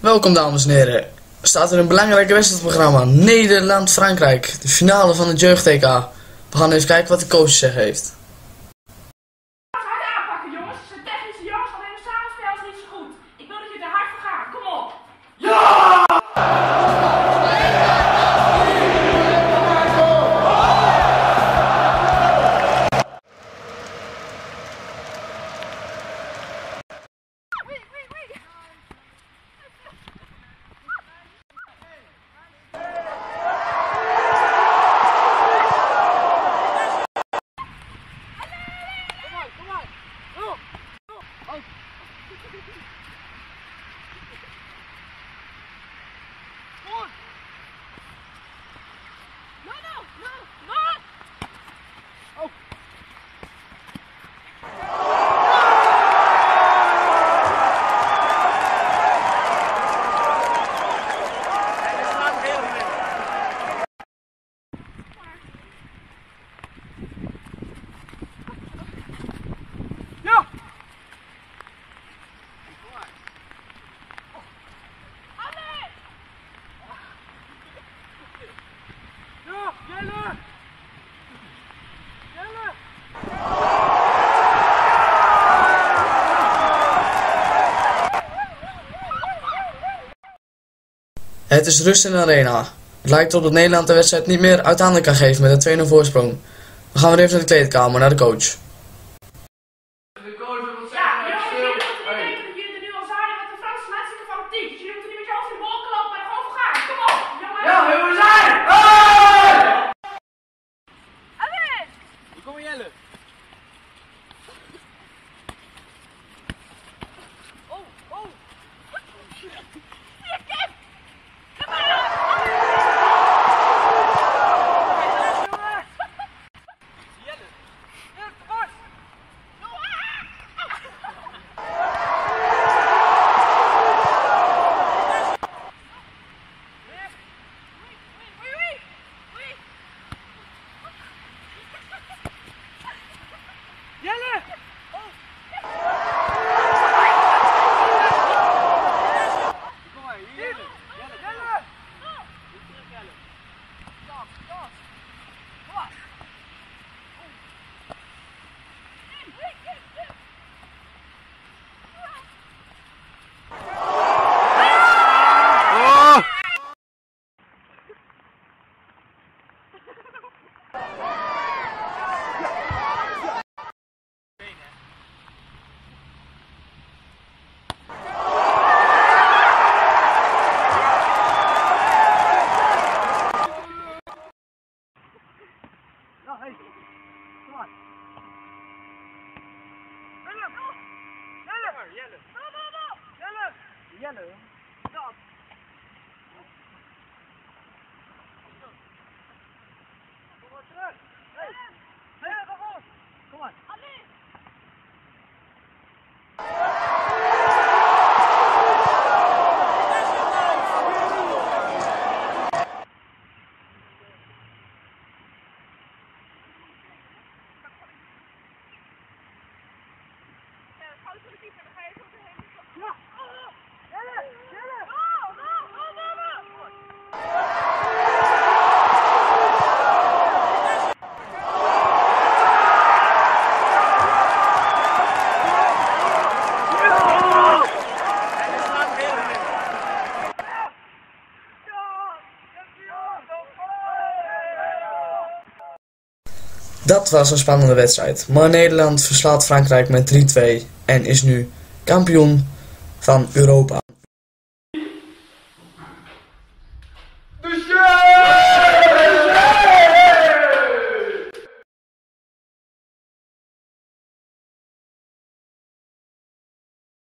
Welkom dames en heren. Er staat er een belangrijke wedstrijdprogramma. Nederland-Frankrijk. De finale van het jeugd-TK. We gaan even kijken wat de coach te zeggen heeft. Hard aanpakken jongens. Het zijn technische jongens, alleen het samenspel is niet zo goed. Ik wil dat je er hard voor gaat. Kom op. Het is rust in de arena. Het lijkt erop dat Nederland de wedstrijd niet meer uit handen kan geven met een 2-0 voorsprong. We gaan weer even naar de kleedkamer, naar de coach. Ja, jongens, jullie moeten niet denken dat jullie er nu al zijn met de Franse hartstikke fanatiek. Dus jullie moeten niet met je hoofd in de wolken lopen en er gewoon voor gaan. Kom op, jongens. Ja, we zijn! Hey! Allee! Hier komen Jelle. Jelle. Stop. Kom maar terug. Hey. Hey, vamos. Kom maar. Dat was een spannende wedstrijd, maar Nederland verslaat Frankrijk met 3-2 en is nu kampioen van Europa.